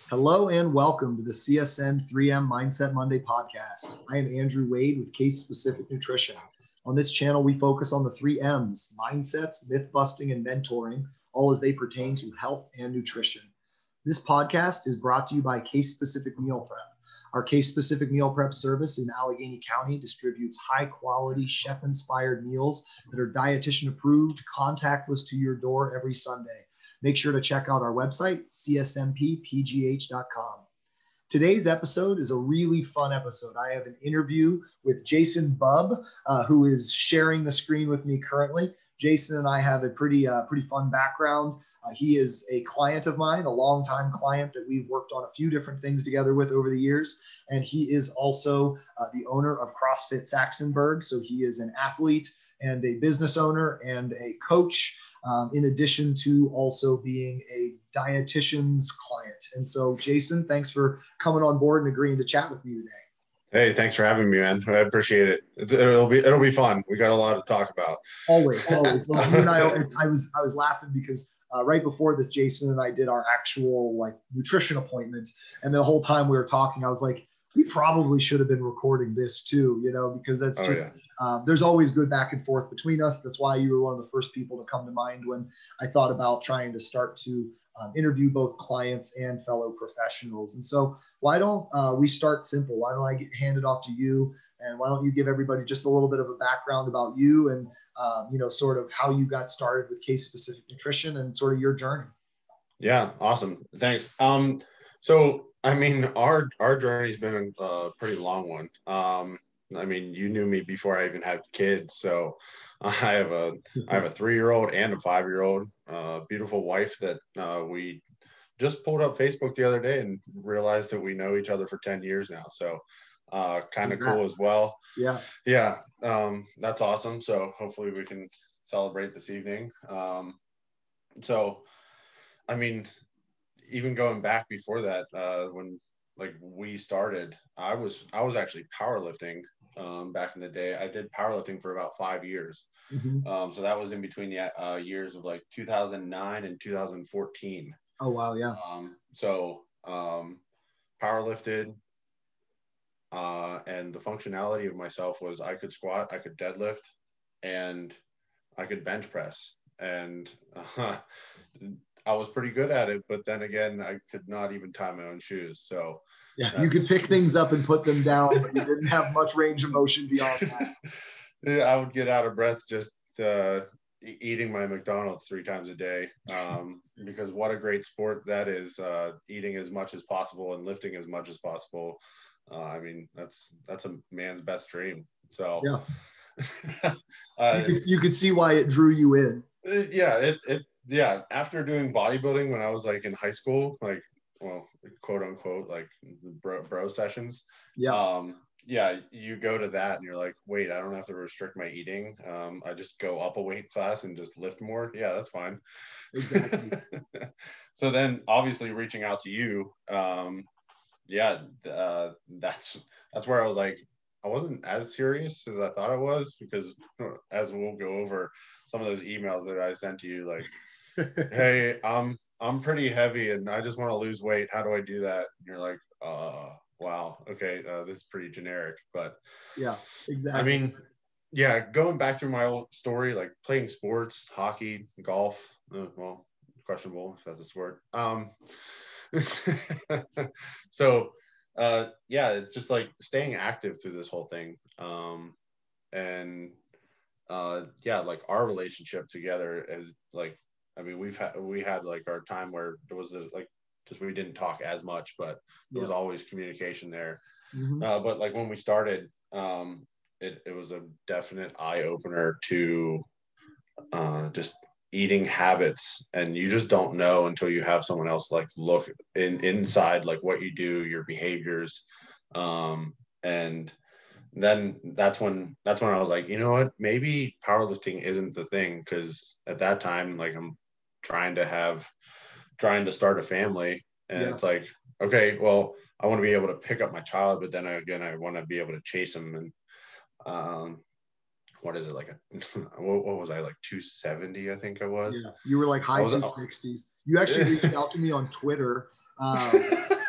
Hello and welcome to the CSN 3M Mindset Monday podcast. I am Andrew Wade with Case Specific Nutrition. On this channel, we focus on the 3Ms, mindsets, myth busting, and mentoring, all as they pertain to health and nutrition. This podcast is brought to you by Case Specific Meal Prep. Our Case Specific Meal Prep service in Allegheny County distributes high quality, chef inspired meals that are dietitian approved, contactless to your door every Sunday. Make sure to check out our website, csmpgh.com. Today's episode is a really fun episode. I have an interview with Jason Bubb, who is sharing the screen with me currently. Jason and I have a pretty fun background. He is a client of mine, a longtime client that we've worked on a few different things together with over the years. And he is also the owner of CrossFit Saxonburg. So he is an athlete and a business owner and a coach, in addition to also being a dietitian's client. And so, Jason, thanks for coming on board and agreeing to chat with me today. Hey, thanks for having me, man. I appreciate it. It'll be fun. We got a lot to talk about. Always. Well, you and I was laughing because right before this, Jason and I did our actual nutrition appointment, and the whole time we were talking, I was like, we probably should have been recording this too, because that's there's always good back and forth between us. That's why you were one of the first people to come to mind when I thought about trying to start to interview both clients and fellow professionals. And so why don't we start simple? Why don't I hand it off to you? And why don't you give everybody just a little bit of a background about you and, sort of how you got started with Case Specific Nutrition and sort of your journey. Yeah. Awesome. Thanks. So our journey's been a pretty long one. You knew me before I even had kids. So I have a 3-year-old and a 5-year-old, beautiful wife that we just pulled up Facebook the other day and realized that we know each other for 10 years now. So kind of cool as well. Yeah. Yeah. That's awesome. So hopefully we can celebrate this evening. Even going back before that, when we started, I was actually powerlifting back in the day. I did powerlifting for about 5 years. Mm-hmm. So that was in between the years of 2009 and 2014. Oh, wow. Yeah. Powerlifted, and the functionality of myself was I could squat, I could deadlift, and I could bench press. And I was pretty good at it, but then again, I could not even tie my own shoes. So yeah, you could pick things up and put them down, but you didn't have much range of motion beyond that. Yeah, I would get out of breath just eating my McDonald's 3 times a day, because what a great sport that is, eating as much as possible and lifting as much as possible. That's a man's best dream. So yeah, you could see why it drew you in. Yeah, after doing bodybuilding when I was in high school, quote unquote, bro sessions. Yeah. You go to that and you're like, wait, I don't have to restrict my eating. I just go up a weight class and just lift more. Yeah, that's fine. Exactly. So then obviously reaching out to you, that's where I was like, I wasn't as serious as I thought I was, because as we'll go over some of those emails that I sent to you, hey, I'm pretty heavy and I just want to lose weight. How do I do that? And you're like, wow, okay, this is pretty generic. But yeah, exactly. Going back through my old story, playing sports, hockey, golf, questionable if that's a sport. So it's just staying active through this whole thing. Our relationship together is we had our time where there was just we didn't talk as much, but there was always communication there. Mm-hmm. But when we started, it was a definite eye opener to just eating habits, and you just don't know until you have someone else look inside what you do, your behaviors, and then that's when I was like, you know what, maybe powerlifting isn't the thing, because at that time I'm trying to start a family, and it's okay, well, I want to be able to pick up my child, but then again I want to be able to chase him. And what is it, what was I, 270 I think I was. Yeah, you were high 260s. You actually reached out to me on Twitter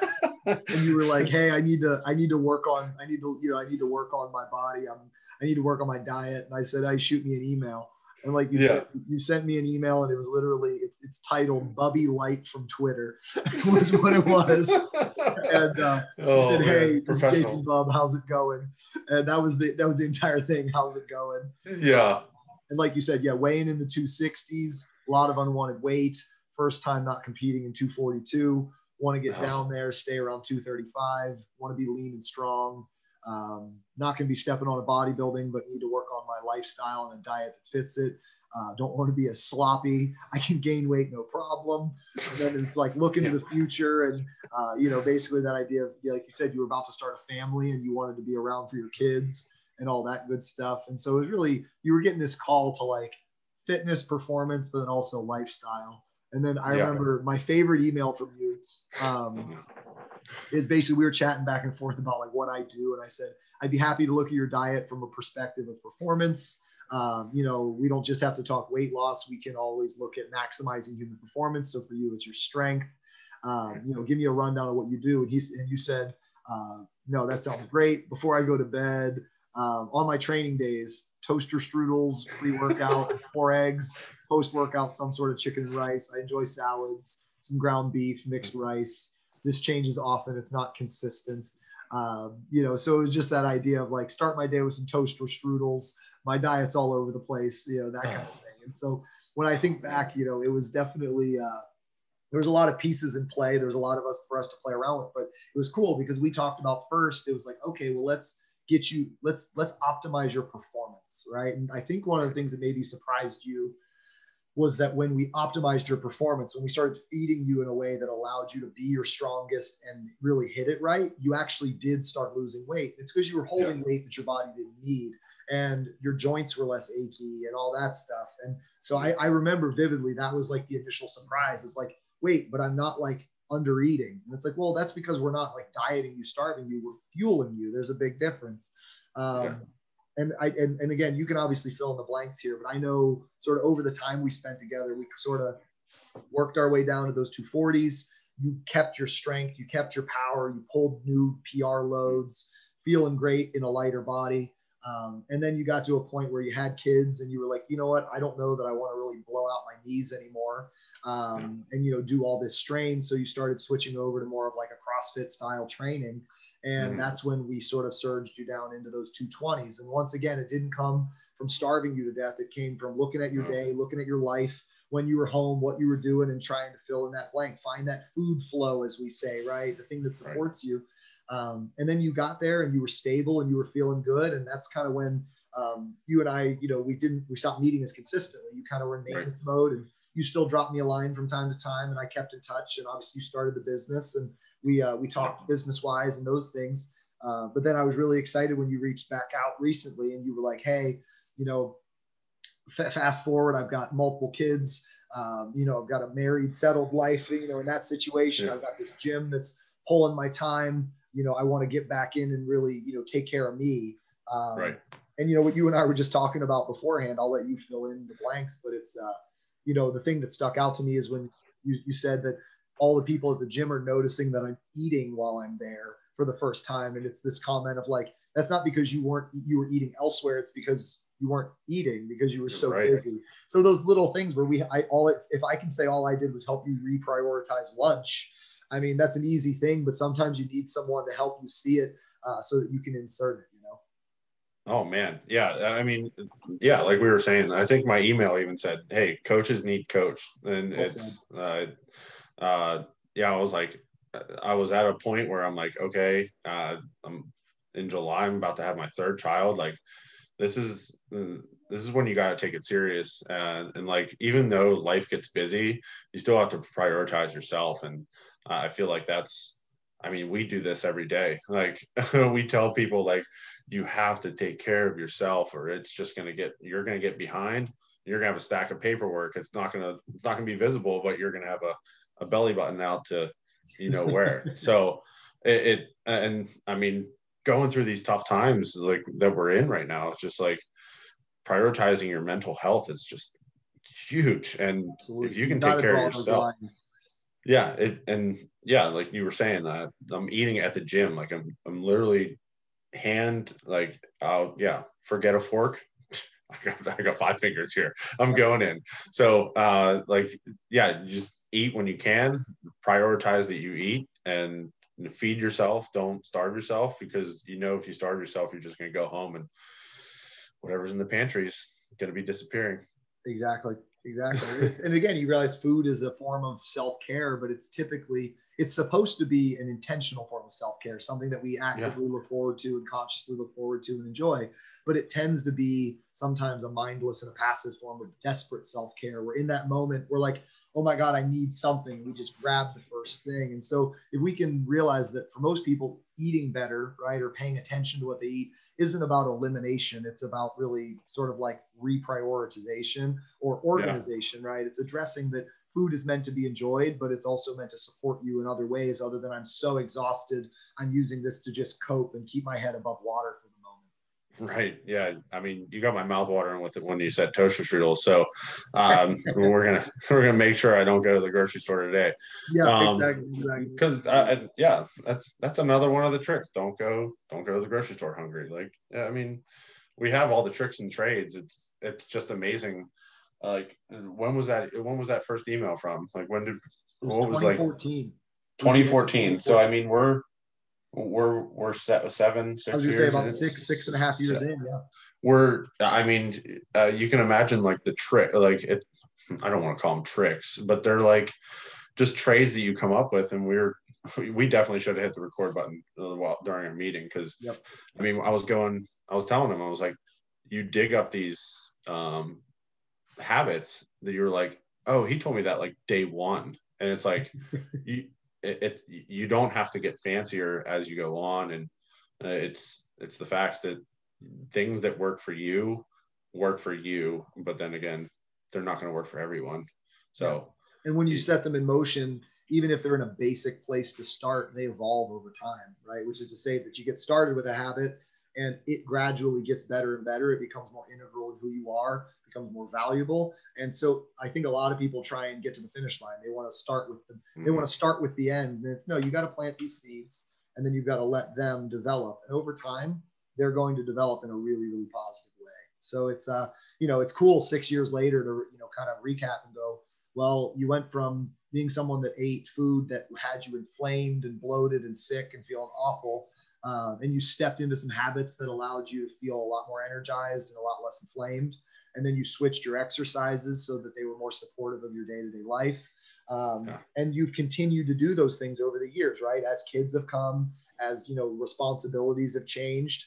and you were like, hey, I need to work on my body. I need to work on my diet. And I said, hey, shoot me an email. And like you said, you sent me an email, and it was literally, it's titled Bubby Light from Twitter was what it was. And you said, hey, this is Jason Bub, how's it going? And that was the entire thing. How's it going? Yeah. And like you said, weighing in the 260s, a lot of unwanted weight, first time not competing in 242, want to get down there, stay around 235, want to be lean and strong. Not going to be stepping on a bodybuilding, but need to work on my lifestyle and a diet that fits it. Don't want to be as sloppy. I can gain weight, no problem. And then it's like look into the future. And, basically that idea of, like you said, you were about to start a family and you wanted to be around for your kids and all that good stuff. And so it was really, you were getting this call to like fitness, performance, but then also lifestyle. And then I remember my favorite email from you, is basically we were chatting back and forth about like what I do. And I said, I'd be happy to look at your diet from a perspective of performance. We don't just have to talk weight loss. We can always look at maximizing human performance. So for you, it's your strength. Give me a rundown of what you do. And you said, no, that sounds great. Before I go to bed, on my training days, toaster strudels, pre-workout, 4 eggs, post-workout, some sort of chicken and rice. I enjoy salads, some ground beef, mixed rice. This changes often. It's not consistent. So it was just that idea of like, start my day with some toast or strudels. My diet's all over the place, that kind of thing. And so when I think back, it was definitely, there was a lot of pieces in play. There was a lot for us to play around with, but it was cool because we talked about first, it was like, okay, well, let's optimize your performance. Right. And I think one of the things that maybe surprised you was that when we optimized your performance, when we started feeding you in a way that allowed you to be your strongest and really hit it right, you actually did start losing weight. It's because you were holding weight that your body didn't need, and your joints were less achy and all that stuff. And so I remember vividly, that was like the initial surprise. It's like, wait, but I'm not like under eating. And it's like, well, that's because we're not like dieting you, starving you, we're fueling you. There's a big difference. And again, you can obviously fill in the blanks here, but I know sort of over the time we spent together, we sort of worked our way down to those 240s. You kept your strength, you kept your power, you pulled new PR loads, feeling great in a lighter body. And then you got to a point where you had kids and you were like, you know what, I don't know that I want to really blow out my knees anymore. And, do all this strain. So you started switching over to more of like a CrossFit style training. And that's when we sort of surged you down into those 220s. And once again, it didn't come from starving you to death. It came from looking at your day, looking at your life when you were home, what you were doing, and trying to fill in that blank, find that food flow, as we say, right? The thing that supports you. And then you got there and you were stable and you were feeling good. And that's kind of when you and I, we stopped meeting as consistently. You kind of were in maintenance mode, and you still dropped me a line from time to time, and I kept in touch. And obviously you started the business, and we talked business wise and those things. But then I was really excited when you reached back out recently and you were like, hey, fast forward, I've got multiple kids. I've got a married, settled life, in that situation. I've got this gym that's pulling my time. I want to get back in and really, take care of me. And what you and I were just talking about beforehand, I'll let you fill in the blanks, but it's, the thing that stuck out to me is when you said that all the people at the gym are noticing that I'm eating while I'm there for the first time. And it's this comment of like, that's not because you were eating elsewhere. It's because you weren't eating because you were so busy. So those little things where if I can say all I did was help you reprioritize lunch, I mean, that's an easy thing, but sometimes you need someone to help you see it so that you can insert it, Oh man. Yeah. I mean, yeah, like we were saying, I think my email even said, hey, coaches need coach. And it's, I was like, I was at a point where I'm like, okay, I'm in July, I'm about to have my 3rd child. Like, this is when you got to take it serious. And like, even though life gets busy, you still have to prioritize yourself. And I feel like we do this every day. Like we tell people like, you have to take care of yourself or it's just you're going to get behind. You're gonna have a stack of paperwork. It's not gonna be visible, but you're gonna have a belly button out to, wear. So and I mean, going through these tough times like that we're in right now, it's just like prioritizing your mental health is just huge. And if you can take care of yourself, Yeah. Like you were saying, I'm eating at the gym. Like I'm literally forget a fork. I got 5 fingers here. I'm going in. So, you just eat when you can, prioritize that you eat, and feed yourself. Don't starve yourself, because if you starve yourself, you're just going to go home and whatever's in the pantry is going to be disappearing. Exactly. And again, you realize food is a form of self-care, but it's supposed to be an intentional form of self-care, something that we actively look forward to and consciously look forward to and enjoy. But it tends to be sometimes a mindless and a passive form of desperate self-care, where in that moment we're like, oh my God, I need something. We just grab the first thing. And so if we can realize that for most people, eating better, right, or paying attention to what they eat isn't about elimination. It's about really sort of like reprioritization or organization, right? It's addressing that food is meant to be enjoyed, but it's also meant to support you in other ways, other than I'm so exhausted, I'm using this to just cope and keep my head above water for the moment. Right. Yeah. I mean, you got my mouth watering with it when you said toaster strudels. So we're gonna make sure I don't go to the grocery store today. Yeah, exactly. Because that's another one of the tricks. Don't go to the grocery store hungry. Like, I mean, we have all the tricks and trades. It's just amazing. Like, when was that first email from? Like, when did it was 2014. 2014. So I mean, we're 7, 6 years. I was gonna say about 6.5 years in. Yeah. You can imagine like the trick, like it. I don't want to call them tricks, but they're like just trades that you come up with, and we definitely should have hit the record button during our meeting, because I mean, I was telling him, I was like, you dig up these habits that you're like, oh, he told me that like day one, and it's like you don't have to get fancier as you go on, and it's the facts that things that work for you, but then again, they're not going to work for everyone. So and when you set them in motion, even if they're in a basic place to start, they evolve over time, right? Which is to say that you get started with a habit and it gradually gets better and better. It becomes more integral in who you are, becomes more valuable. And so I think a lot of people try and get to the finish line. They want to start with the end. And it's no, you got to plant these seeds, and then you've got to let them develop. And over time, they're going to develop in a really, really positive way. So it's it's cool 6 years later to kind of recap and go, well, you went from being someone that ate food that had you inflamed and bloated and sick and feeling awful, and you stepped into some habits that allowed you to feel a lot more energized and a lot less inflamed. And then you switched your exercises so that they were more supportive of your day-to-day life. And you've continued to do those things over the years, right? As kids have come, as responsibilities have changed.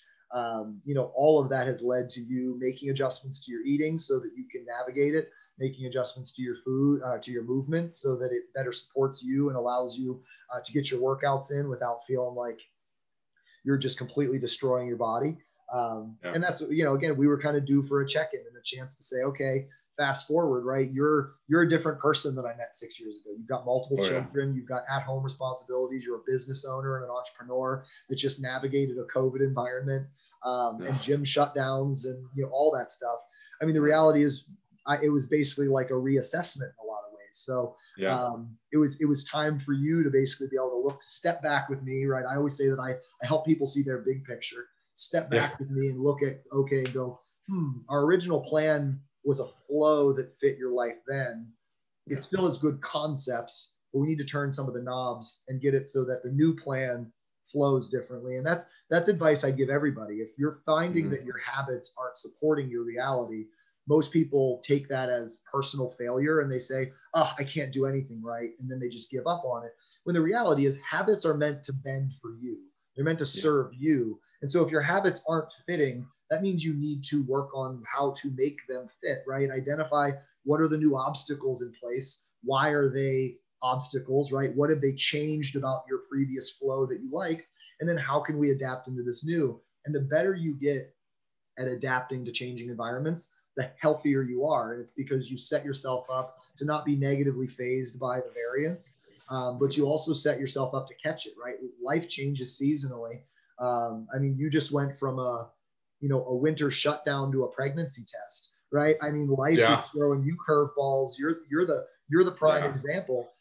All of that has led to you making adjustments to your eating so that you can navigate it, making adjustments to your food, to your movement, so that it better supports you and allows you to get your workouts in without feeling like you're just completely destroying your body. And that's, again, we were kind of due for a check-in and a chance to say, okay, fast forward, right? You're a different person than I met 6 years ago. You've got multiple children. You've got at-home responsibilities. You're a business owner and an entrepreneur that just navigated a COVID environment and gym shutdowns and all that stuff. I mean, the reality is, it was basically like a reassessment in a lot of ways. So it was time for you to basically be able to step back with me, right? I always say that I help people see their big picture. Step back with me and look at, and go, our original plan was a flow that fit your life then. It still has good concepts, but we need to turn some of the knobs and get it so that the new plan flows differently. And that's advice I give everybody. If you're finding that your habits aren't supporting your reality, most people take that as personal failure and they say, oh, I can't do anything right. And then they just give up on it. When the reality is, habits are meant to bend for you. They're meant to serve you. And so if your habits aren't fitting, that means you need to work on how to make them fit, right? Identify what are the new obstacles in place. Why are they obstacles, right? What have they changed about your previous flow that you liked? And then how can we adapt into this new? And the better you get at adapting to changing environments, the healthier you are. And it's because you set yourself up to not be negatively phased by the variance, but you also set yourself up to catch it, right? Life changes seasonally. I mean, you just went from a winter shutdown to a pregnancy test, right? I mean, life is throwing you curveballs. You're the prime example.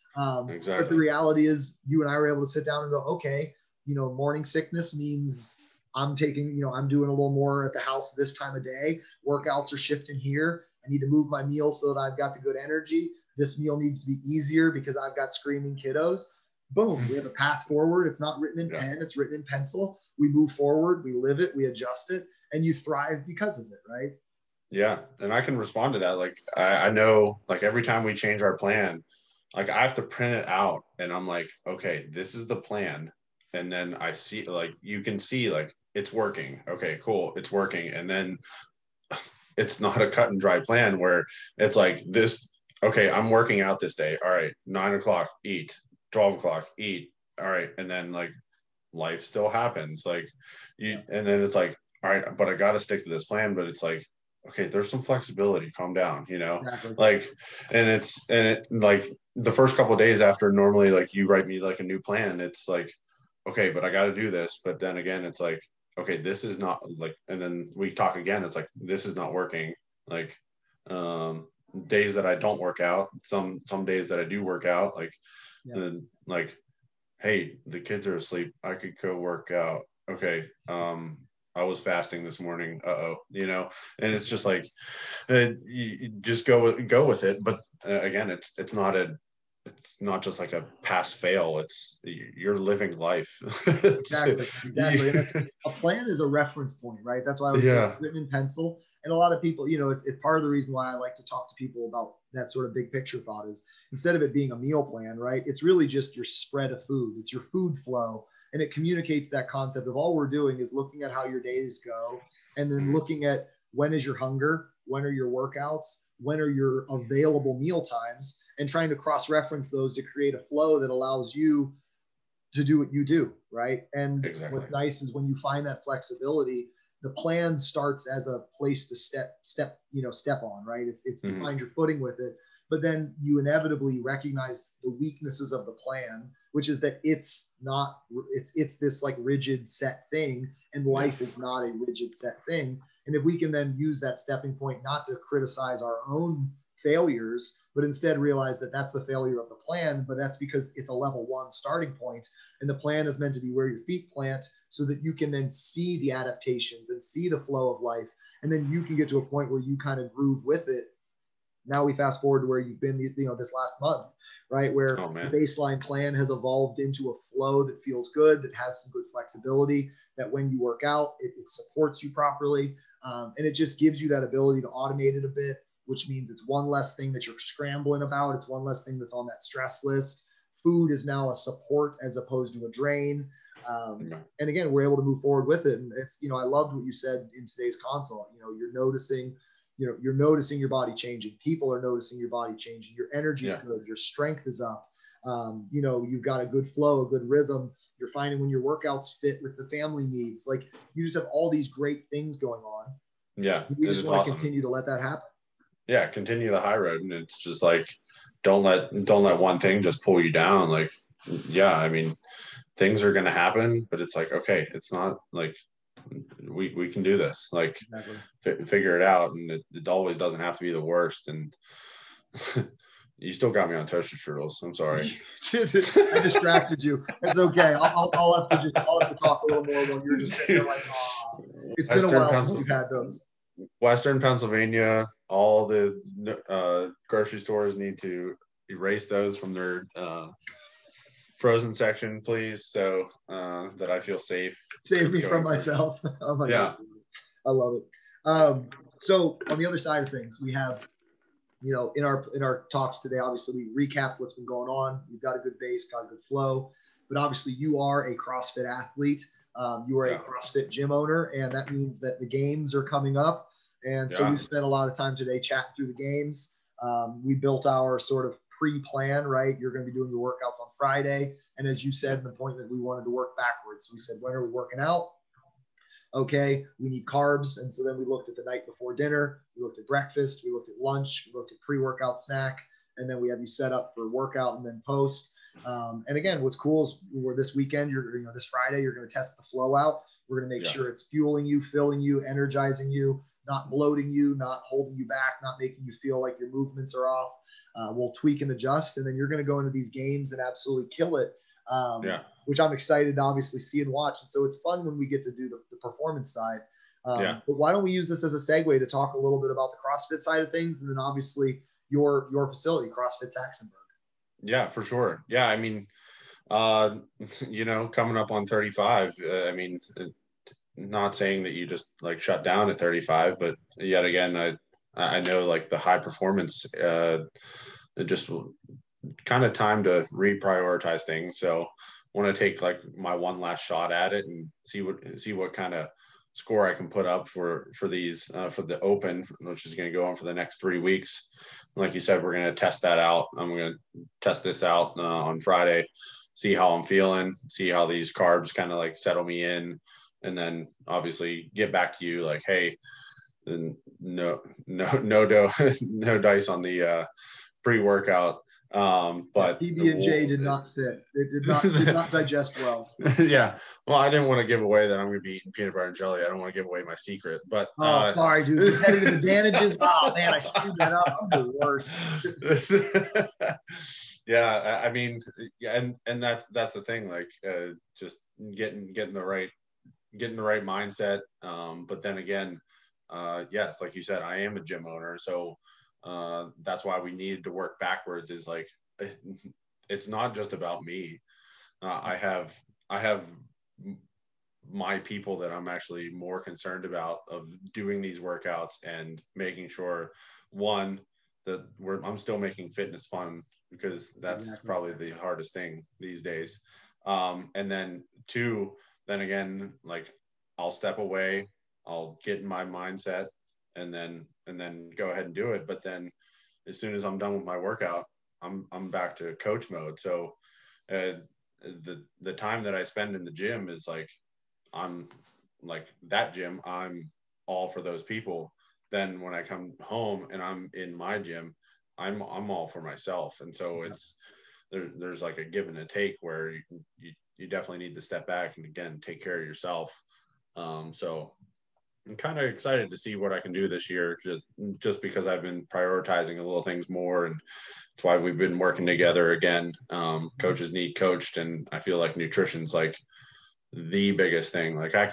But the reality is you and I were able to sit down and go, okay, morning sickness means I'm taking, I'm doing a little more at the house this time of day. Workouts are shifting here. I need to move my meal so that I've got the good energy. This meal needs to be easier because I've got screaming kiddos. Boom, we have a path forward. It's not written in pen, it's written in pencil. We move forward, we live it, we adjust it, and you thrive because of it, right? Yeah. And I can respond to that. Like, I know, like, every time we change our plan, like, I have to print it out and I'm like, okay, this is the plan. And then I see, like, you can see, like, it's working. Okay, cool. It's working. And then it's not a cut and dry plan where it's like this, okay, I'm working out this day. All right, 9 o'clock, eat, 12 o'clock, eat. All right. And then, like, life still happens. Like, and then it's like, all right, but I got to stick to this plan. But it's like, okay, there's some flexibility, calm down, Exactly. like, and it like the first couple of days after, normally, like, you write me like a new plan, it's like, okay, but I got to do this. But then again, it's like, okay, this is not, like, and then we talk again, it's like, this is not working. Like, days that I don't work out, some days that I do work out, like, and like, hey, the kids are asleep, I could go work out. Okay, I was fasting this morning. And it's just like, you just go with it. But again, it's not just like a pass fail. It's, you're living life. Exactly. And a plan is a reference point, right? That's why I was saying written in pencil. And a lot of people, it's part of the reason why I like to talk to people about that sort of big picture thought is, instead of it being a meal plan, right? It's really just your spread of food. It's your food flow. And it communicates that concept of all we're doing is looking at how your days go, and then looking at when is your hunger, when are your workouts, when are your available meal times, and trying to cross-reference those to create a flow that allows you to do what you do, right? And what's nice is when you find that flexibility, the plan starts as a place to step on, right? It's to find your footing with it. But then you inevitably recognize the weaknesses of the plan, which is that it's this like rigid set thing, and life is not a rigid set thing. And if we can then use that stepping point, not to criticize our own failures, but instead realize that that's the failure of the plan, but that's because it's a level 1 starting point, and the plan is meant to be where your feet plant, so that you can then see the adaptations and see the flow of life, and then you can get to a point where you kind of groove with it. Now we fast forward to where you've been, this last month, right? Where the baseline plan has evolved into a flow that feels good, that has some good flexibility, that when you work out, it supports you properly. And it just gives you that ability to automate it a bit, which means it's one less thing that you're scrambling about. It's one less thing that's on that stress list. Food is now a support as opposed to a drain. And again, we're able to move forward with it. And it's, I loved what you said in today's consult. You're noticing your body changing. People are noticing your body changing. Your energy is good. Your strength is up. You've got a good flow, a good rhythm. You're finding when your workouts fit with the family needs. Like, you just have all these great things going on. Yeah. We just want to continue to let that happen. Yeah. Continue the high road. And it's just like, don't let one thing just pull you down. Like, I mean, things are going to happen, but it's like, okay, it's not like, we can do this, like, figure it out. And it always doesn't have to be the worst. And you still got me on toaster strudels. I'm sorry. I distracted you. It's okay. I'll have to talk a little more while you're just sitting there like, it's been a while since we've had those. Western Pennsylvania, all the grocery stores need to erase those from their frozen section, please, so that I feel safe. Save me from myself. Oh my God. I love it. So on the other side of things, we have, in our talks today, obviously we recapped what's been going on. You've got a good base, got a good flow, but obviously you are a CrossFit athlete. You are a CrossFit gym owner, and that means that the games are coming up. And so we spent a lot of time today chatting through the games. We built our sort of pre-plan, right? You're going to be doing your workouts on Friday. And as you said in the point that we wanted to work backwards, we said, when are we working out? Okay, we need carbs. And so then we looked at the night before dinner, we looked at breakfast, we looked at lunch, we looked at pre-workout snack. and then we have you set up for workout and then post. And again, what's cool is this weekend, this Friday, you're going to test the flow out. We're going to make sure it's fueling you, filling you, energizing you, not bloating you, not holding you back, not making you feel like your movements are off. We'll tweak and adjust, and then you're going to go into these games and absolutely kill it. Which I'm excited to obviously see and watch. And so it's fun when we get to do the performance side. But why don't we use this as a segue to talk a little bit about the CrossFit side of things, and then obviously your facility, CrossFit Saxonburg. Yeah, for sure. Yeah, I mean, coming up on 35, I mean, not saying that you just like shut down at 35, but yet again, I know like the high performance, it just kind of time to reprioritize things. So want to take like my one last shot at it and see what kind of score I can put up for these, for the open, which is going to go on for the next 3 weeks. Like you said, we're going to test that out. I'm going to test this out on Friday, see how I'm feeling, see how these carbs kind of like settle me in, and then obviously get back to you like, hey, no dice on the pre-workout. But PB&J did not fit. It did not digest well. Yeah. Well, I didn't want to give away that I'm going to be eating peanut butter and jelly. I don't want to give away my secret, but sorry, dude. Competitive advantages. Oh man, I screwed that up. I'm the worst. Yeah. I mean, and that's the thing, like, just getting the right mindset. But then again, yes, like you said, I am a gym owner. So, that's why we needed to work backwards, is like, it's not just about me. I have my people that I'm actually more concerned about of doing these workouts and making sure, one, that I'm still making fitness fun, because that's probably the hardest thing these days. And then two, then again, like, I'll step away, I'll get in my mindset, and then go ahead and do it. But then as soon as I'm done with my workout, I'm back to coach mode. So the time that I spend in the gym is like, I'm like that gym, I'm all for those people. Then when I come home and I'm in my gym, I'm all for myself. And so it's there's like a give and a take, where you definitely need to step back and again take care of yourself. So I'm kind of excited to see what I can do this year, just because I've been prioritizing a little things more, and that's why we've been working together again. Coaches need coached, and I feel like nutrition's like the biggest thing. Like I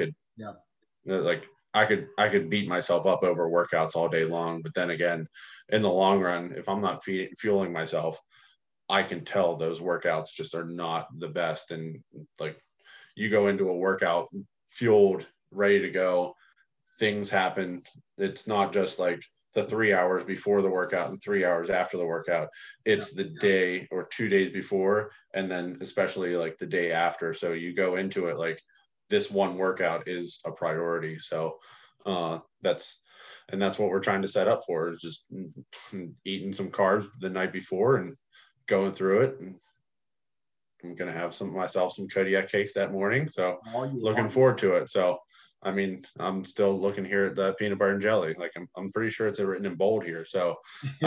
could beat myself up over workouts all day long, but then again, in the long run, if I'm not fueling myself, I can tell those workouts just are not the best. And like, you go into a workout fueled, ready to go, things happen. It's not just like the 3 hours before the workout and 3 hours after the workout. It's the day or 2 days before, and then especially like the day after. So you go into it like this one workout is a priority. So that's what we're trying to set up for, is just eating some carbs the night before and going through it. And I'm going to have myself some Kodiak cakes that morning. So looking forward to it. So, I mean, I'm still looking here at the peanut butter and jelly. Like I'm pretty sure it's written in bold here. So,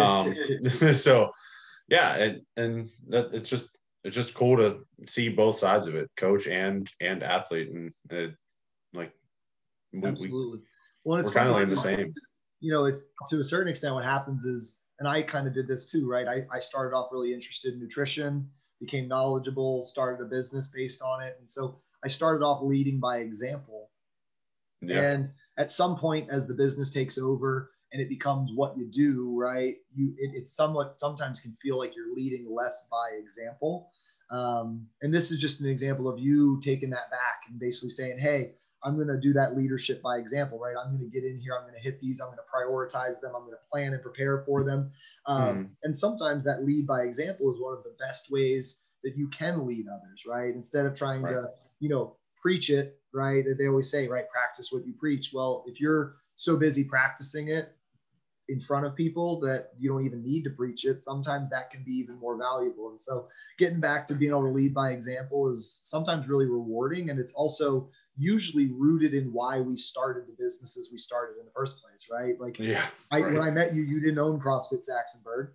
so yeah. And that it's just cool to see both sides of it, coach and athlete. And absolutely. Well, we're kind of like the same. It's to a certain extent what happens is, and I kind of did this too, right? I started off really interested in nutrition, became knowledgeable, started a business based on it. And so I started off leading by example. Yeah. And at some point, as the business takes over and it becomes what you do, right? It's sometimes can feel like you're leading less by example. And this is just an example of you taking that back and basically saying, hey, I'm going to do that leadership by example, right? I'm going to get in here. I'm going to hit these. I'm going to prioritize them. I'm going to plan and prepare for them. And sometimes that lead by example is one of the best ways that you can lead others, right? Instead of trying to, preach it, right? They always say, right, practice what you preach. Well, if you're so busy practicing it in front of people that you don't even need to preach it, sometimes that can be even more valuable. And so getting back to being able to lead by example is sometimes really rewarding. And it's also usually rooted in why we started the businesses we started in the first place, right? Like when I met you, you didn't own CrossFit Saxonburg.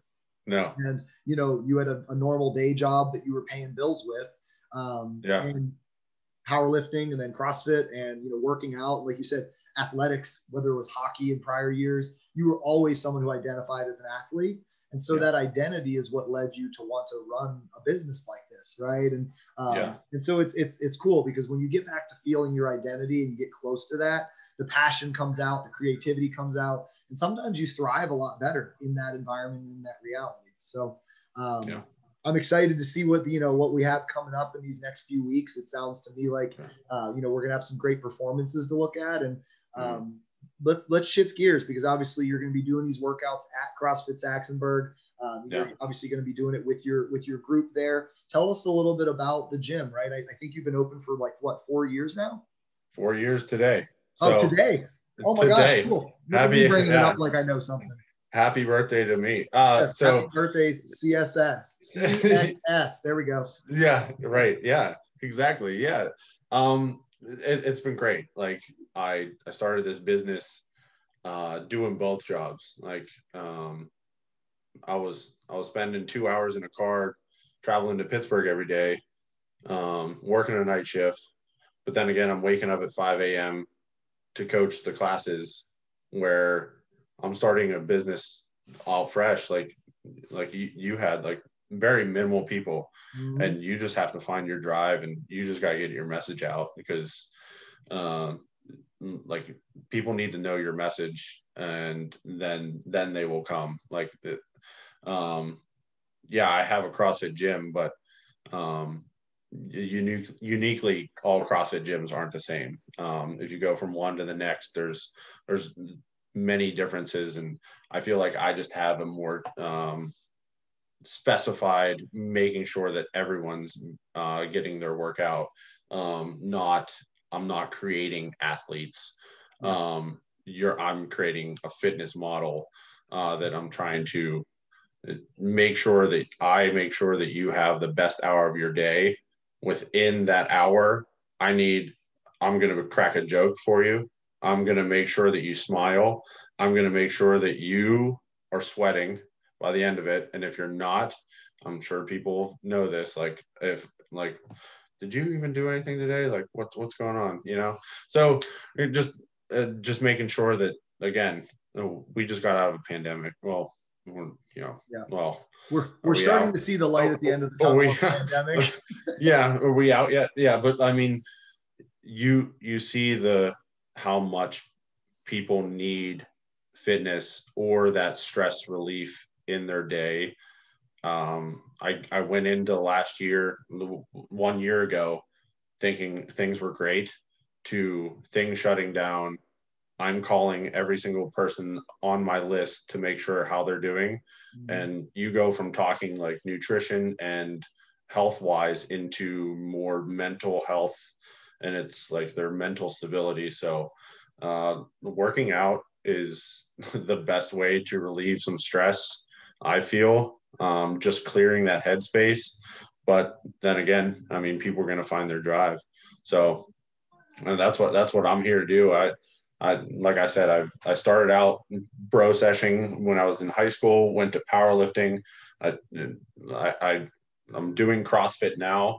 No. And, you know, you had a normal day job that you were paying bills with. Yeah. And powerlifting and then CrossFit and, you know, working out, like you said, athletics, whether it was hockey in prior years, you were always someone who identified as an athlete. And so Yeah. that identity is what led you to want to run a business like this. Right. Yeah. And so it's cool because when you get back to feeling your identity and you get close to that, the passion comes out, the creativity comes out, and sometimes you thrive a lot better in that environment, in that reality. So, Yeah. I'm excited to see what what we have coming up in these next few weeks. It sounds to me like we're gonna have some great performances to look at, and let's shift gears because obviously you're gonna be doing these workouts at CrossFit Saxonburg. You're obviously going to be doing it with your group there. Tell us a little bit about the gym, right? I think you've been open for like what, 4 years now? 4 years today. So today. Oh my today. Gosh, cool. Look at me bringing it up like I know something. Happy birthday to me. Yes, happy birthday, CXS. There we go. Yeah, right. Yeah, exactly. Yeah. It's been great. Like I started this business doing both jobs. Like I was spending 2 hours in a car traveling to Pittsburgh every day, working a night shift. But then again, I'm waking up at 5 a.m. to coach the classes where I'm starting a business all fresh. Like you had like very minimal people, and you just have to find your drive, and you just got to get your message out because like people need to know your message, and then they will come. Like yeah, I have a CrossFit gym, but uniquely all CrossFit gyms aren't the same. If you go from one to the next, there's many differences, and I feel like I just have a more specified, making sure that everyone's getting their workout. I'm not creating athletes. I'm creating a fitness model that I'm trying to make sure that you have the best hour of your day. Within that hour, I'm going to crack a joke for you. I'm going to make sure that you smile. I'm going to make sure that you are sweating by the end of it. And if you're not, I'm sure people know this. Like, did you even do anything today? Like, what's going on? You know? So just making sure that, again, we just got out of a pandemic. Well, we're starting to see the light at the end of the tunnel of the pandemic. Yeah. Are we out yet? Yeah. But I mean, you see how much people need fitness or that stress relief in their day. I went into last year, 1 year ago, thinking things were great, to things shutting down. I'm calling every single person on my list to make sure how they're doing. And you go from talking like nutrition and health wise into more mental health, and it's like their mental stability. So working out is the best way to relieve some stress, I feel, just clearing that headspace. But then again, I mean, people are going to find their drive. So that's what I'm here to do. Like I said, I started out bro seshing when I was in high school, went to powerlifting. I'm doing CrossFit now.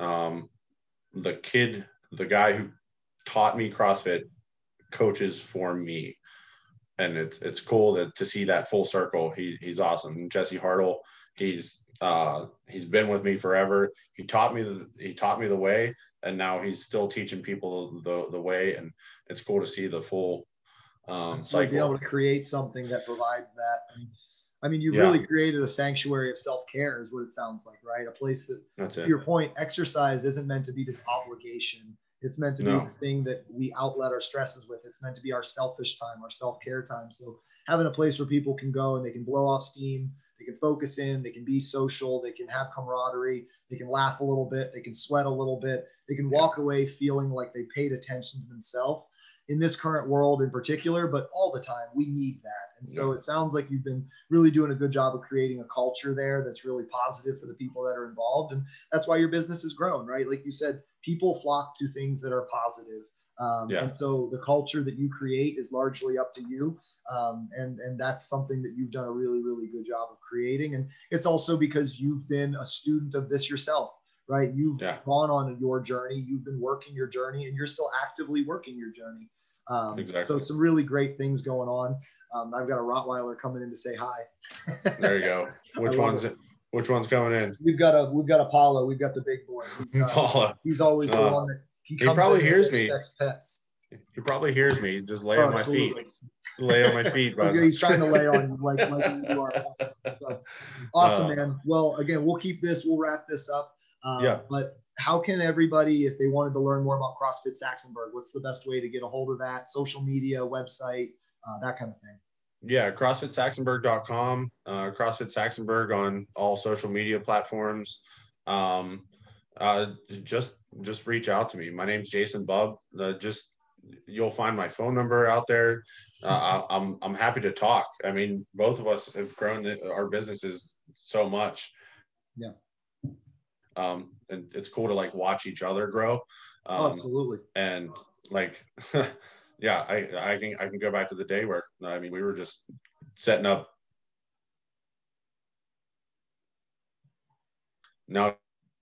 The guy who taught me CrossFit coaches for me, and it's cool to see that full circle. He's awesome. Jesse Hartle, he's been with me forever. He taught me the way, and now he's still teaching people the way, and it's cool to see the full cycle. Be able to create something that provides that. I mean, you've really created a sanctuary of self-care is what it sounds like, right? A place that, to your point, exercise isn't meant to be this obligation. It's meant to be the thing that we outlet our stresses with. It's meant to be our selfish time, our self-care time. So having a place where people can go and they can blow off steam, they can focus in, they can be social, they can have camaraderie, they can laugh a little bit, they can sweat a little bit, they can walk away feeling like they paid attention to themselves. In this current world in particular, but all the time, we need that. And so it sounds like you've been really doing a good job of creating a culture there that's really positive for the people that are involved. And that's why your business has grown, right? Like you said, people flock to things that are positive. And so the culture that you create is largely up to you. And that's something that you've done a really, really good job of creating. And it's also because you've been a student of this yourself, right? You've gone on your journey, you've been working your journey, and you're still actively working your journey. Exactly. So some really great things going on. I've got a Rottweiler coming in to say hi. There you go. Which one's coming in? We've got Apollo. We've got the big boy. Apollo. He's always the one that he probably hears me. Pets. He probably hears me. Just lay on my feet. Lay on my feet. He's trying to lay on you like you are. So, awesome, man. Well, again, we'll wrap this up. But how can everybody, if they wanted to learn more about CrossFit Saxonburg, what's the best way to get a hold of that? Social media, website, that kind of thing. Yeah, CrossFitSaxonburg.com, CrossFit Saxonburg on all social media platforms. Just reach out to me. My name's Jason Bubb. You'll find my phone number out there. I'm happy to talk. I mean, both of us have grown our businesses so much. Yeah. And it's cool to like watch each other grow. Absolutely. And like, yeah, I can go back to the day where, I mean, we were just setting up. Now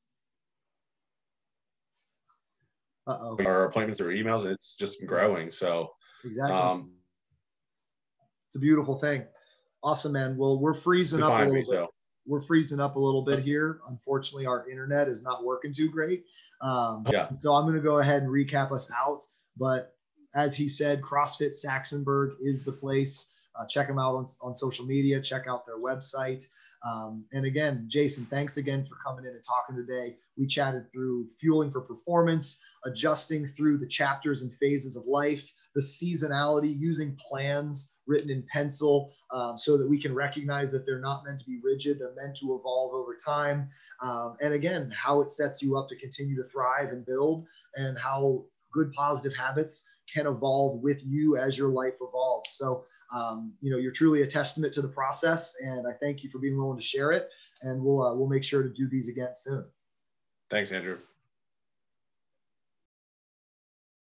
our appointments or emails, it's just growing. So exactly. It's a beautiful thing. Awesome, man. Well, we're freezing up a little bit. We're freezing up a little bit here. Unfortunately, our internet is not working too great. So I'm going to go ahead and recap us out. But as he said, CrossFit Saxonburg is the place. Check them out on social media. Check out their website. And again, Jason, thanks again for coming in and talking today. We chatted through fueling for performance, adjusting through the chapters and phases of life, the seasonality, using plans written in pencil so that we can recognize that they're not meant to be rigid. They're meant to evolve over time. And again, how it sets you up to continue to thrive and build, and how good positive habits can evolve with you as your life evolves. So, you're truly a testament to the process, and I thank you for being willing to share it. And we'll make sure to do these again soon. Thanks, Andrew.